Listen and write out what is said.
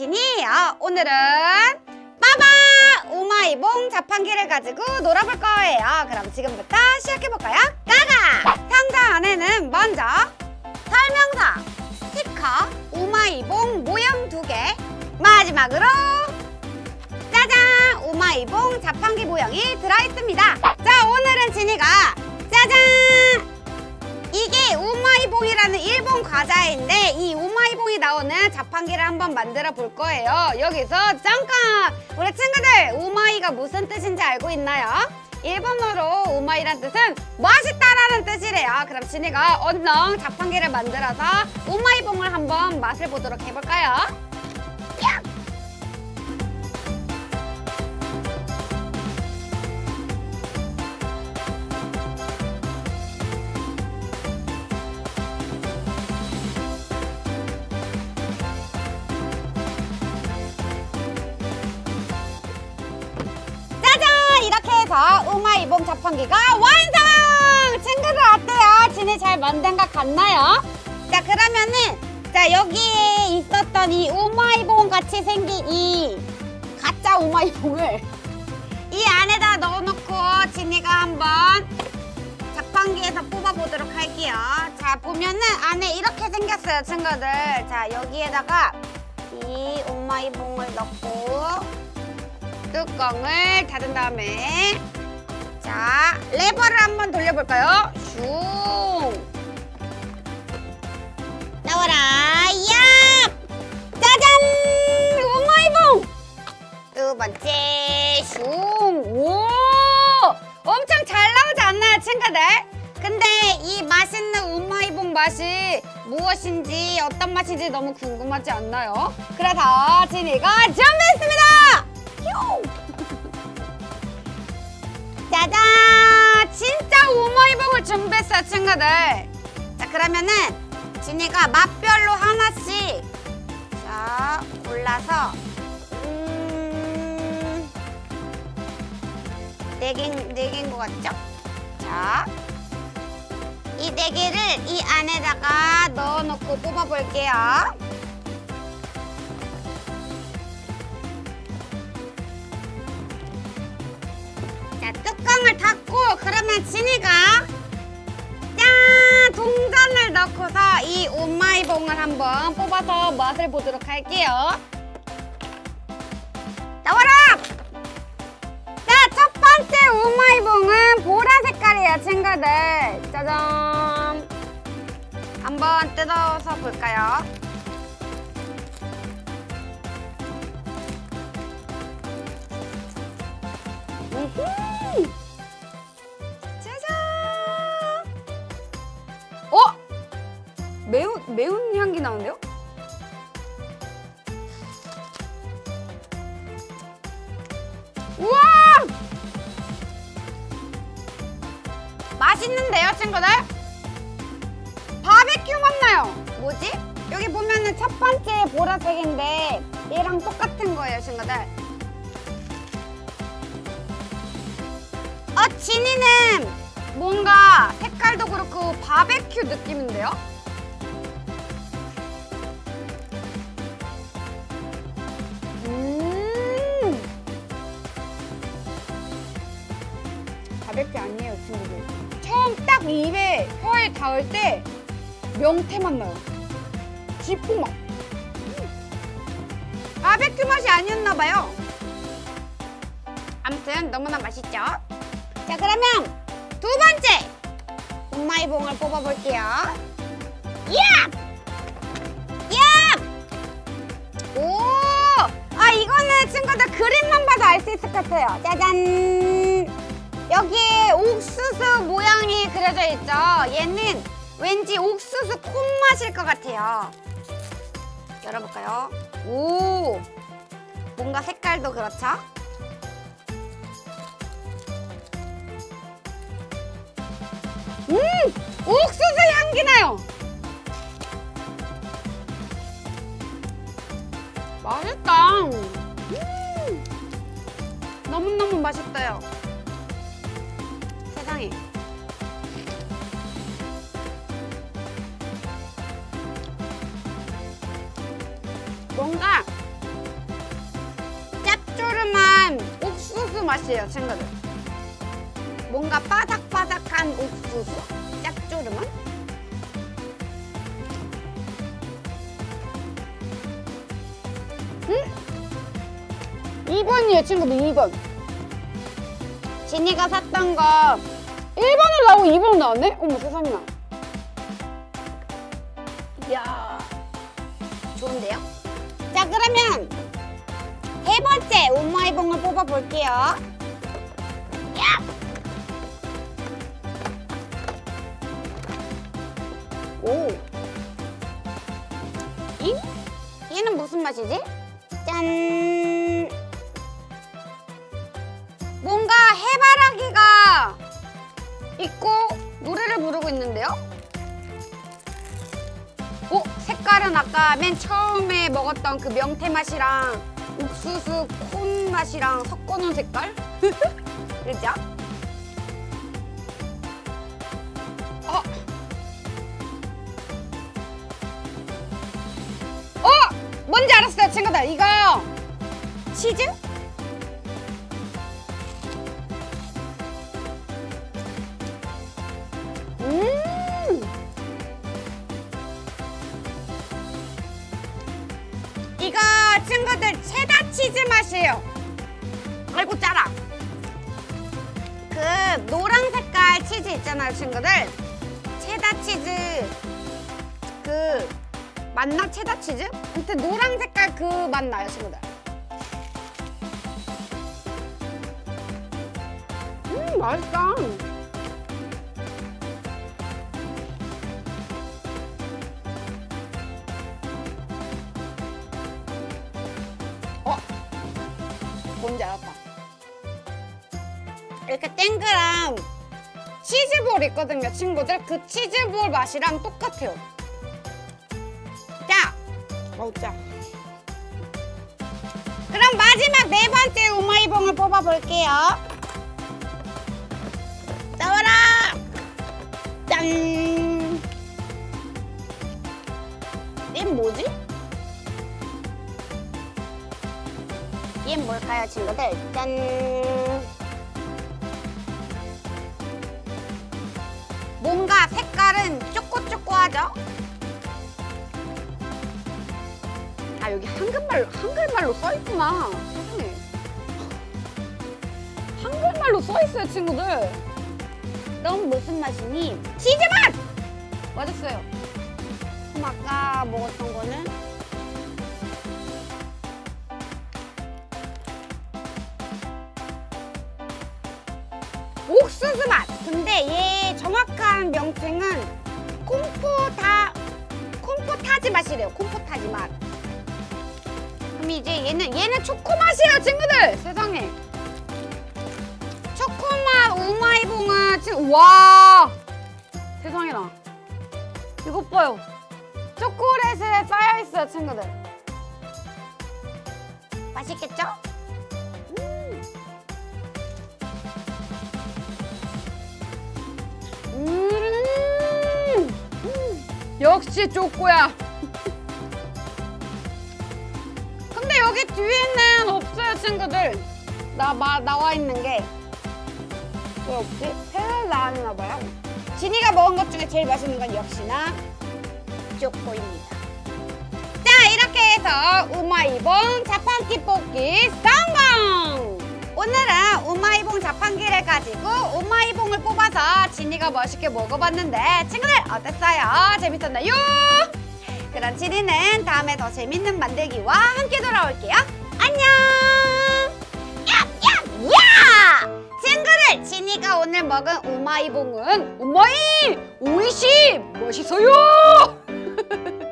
진이에요. 오늘은 빠바 오마이봉 자판기를 가지고 놀아볼 거예요. 그럼 지금부터 시작해볼까요? 가가! 상자 안에는 먼저 설명서, 스티커, 오마이봉 모형 2개, 마지막으로 짜잔! 오마이봉 자판기 모형이 들어있습니다. 자, 오늘은 진이가 짜잔! 이게 오마이봉이라는 일본 과자인데 이 오마이봉이 나오는 자판기를 한번 만들어 볼 거예요. 여기서 잠깐! 우리 친구들 오마이가 무슨 뜻인지 알고 있나요? 일본어로 오마이란 뜻은 맛있다라는 뜻이래요. 그럼 진이가 얼른 자판기를 만들어서 오마이봉을 한번 맛을 보도록 해볼까요? 야! 이렇게 해서 오마이봉 자판기가 완성! 친구들 어때요? 진이 잘 만든 것 같나요? 자, 그러면은 자, 여기에 있었던 이 오마이봉 같이 생긴 이 가짜 오마이봉을 이 안에다 넣어놓고 진이가 한번 자판기에서 뽑아보도록 할게요. 자, 보면은 안에 이렇게 생겼어요, 친구들. 자, 여기에다가 이 오마이봉을 넣고 뚜껑을 닫은 다음에 자, 레버를 한번 돌려볼까요? 슝! 나와라! 야! 짜잔! 오마이봉! 두 번째 슝! 오! 엄청 잘 나오지 않나요, 친구들? 근데 이 맛있는 오마이봉 맛이 무엇인지 어떤 맛인지 너무 궁금하지 않나요? 그래서 진이가 준비했습니다! 짜잔! 진짜 오마이봉을 준비했어요, 친구들. 자, 그러면은 진이가 맛별로 하나씩 자, 골라서 네 개인 것 같죠? 자, 이 4개를 이 안에다가 넣어놓고 뽑아볼게요. 자, 뚜껑을 닫고 그러면 진이가 짠! 동전을 넣고서 이 오마이봉을 한번 뽑아서 맛을 보도록 할게요. 나와라! 자, 첫 번째 오마이봉은 보라 색깔이에요, 친구들. 짜잔! 한번 뜯어서 볼까요? 짜잔! 매운 향기 나는데요? 우와! 맛있는데요, 친구들? 바베큐 맛 나요. 뭐지? 여기 보면은 첫 번째 보라색인데 얘랑 똑같은 거예요, 친구들. 진이는 뭔가 색깔도 그렇고 바베큐 느낌인데요? 바베큐 아니에요, 친구들. 처음 딱 입에 혀에 닿을 때 명태 맛 나요. 지포 맛. 바베큐 맛이 아니었나 봐요. 아무튼 너무나 맛있죠? 자, 그러면 두 번째 오마이봉을 뽑아볼게요. 야! 야! 오! 이거는 친구들 그림만 봐도 알 수 있을 것 같아요. 짜잔! 여기에 옥수수 모양이 그려져 있죠? 얘는 왠지 옥수수 콩맛일 것 같아요. 열어볼까요? 오! 뭔가 색깔도 그렇죠? 옥수수 향기 나요. 맛있다. 너무너무 맛있어요. 세상에. 뭔가 옥수수 맛이에요, 친구들. 뭔가 바삭바삭한 옥수수? 짭조름한? 2번이에요, 친구들. 2번. 진이가 샀던 거 1번을 나오고 2번을 나왔네? 어머, 세상에나. 이야, 좋은데요? 자, 그러면 세 번째 우마이봉을 뽑아볼게요. 야! 오. 얘는 무슨 맛이지? 짠! 뭔가 해바라기가 있고 노래를 부르고 있는데요? 색깔은 아까 맨 처음에 먹었던 그 명태 맛이랑 옥수수 콘 맛이랑 섞어놓은 색깔? 그죠? 뭔지 알았어요, 친구들. 이거 치즈? 이거 친구들 체다 치즈 맛이에요. 아이고 짜라. 그 노란 색깔 치즈 있잖아요, 친구들. 체다 치즈 그 맞나? 체다 치즈? 아무튼 노란 색깔 그 맛 나요, 친구들. 맛있다. 뭔지 알았다. 이렇게 땡그랑 치즈볼 있거든요, 친구들. 그 치즈볼 맛이랑 똑같아요. 자, 짜. 그럼 마지막 네 번째 우마이봉을 뽑아볼게요. 나와라! 짠! 얘는 뭐지? 얘는 뭘까요, 친구들? 짠! 뭔가 색깔은 쪼꼬쪼꼬하죠? 아, 여기 한글말로 써있구나. 세상에. 한글말로 써있어요, 친구들. 넌 무슨 맛이니? 치즈 맛! 맞았어요. 그럼 아까 먹었던 거는? 옥수수 맛! 근데 얘 정확한 명칭은 콤포타지 맛이래요. 콤포타지 맛. 그럼 이제 얘는 초코 맛이에요, 친구들! 세상에. 초코맛 우마이봉은 지금 와! 세상에나. 이것 봐요. 초콜릿에 쌓여있어요, 친구들. 맛있겠죠? 역시 초코야. 근데 여기 뒤에는 없어요, 친구들. 나와 있는 게. 왜 없지? 새로 나왔나 봐요. 진이가 먹은 것 중에 제일 맛있는 건 역시나 초코입니다. 자, 이렇게 해서 우마이봉 자판기 뽑기 성공! 오늘은 우마이봉 자판기를 가지고 우마이봉을 뽑아서 진이가 멋있게 먹어봤는데 친구들 어땠어요? 재밌었나요? 그럼 진이는 다음에 더 재밌는 만들기와 함께 돌아올게요. 안녕! 야! 친구들, 진이가 오늘 먹은 우마이봉은 오이시 맛있어요!